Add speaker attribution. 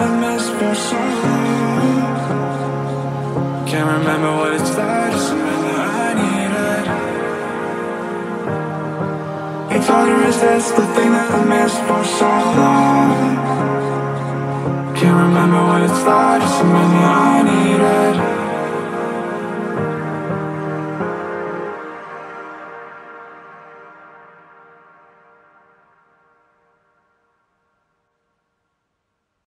Speaker 1: that I missed for so long. Can't remember what it's like, just remember I need it. It's hard to resist the thing that I missed for so long. Can't remember what it's like, just remember I need it.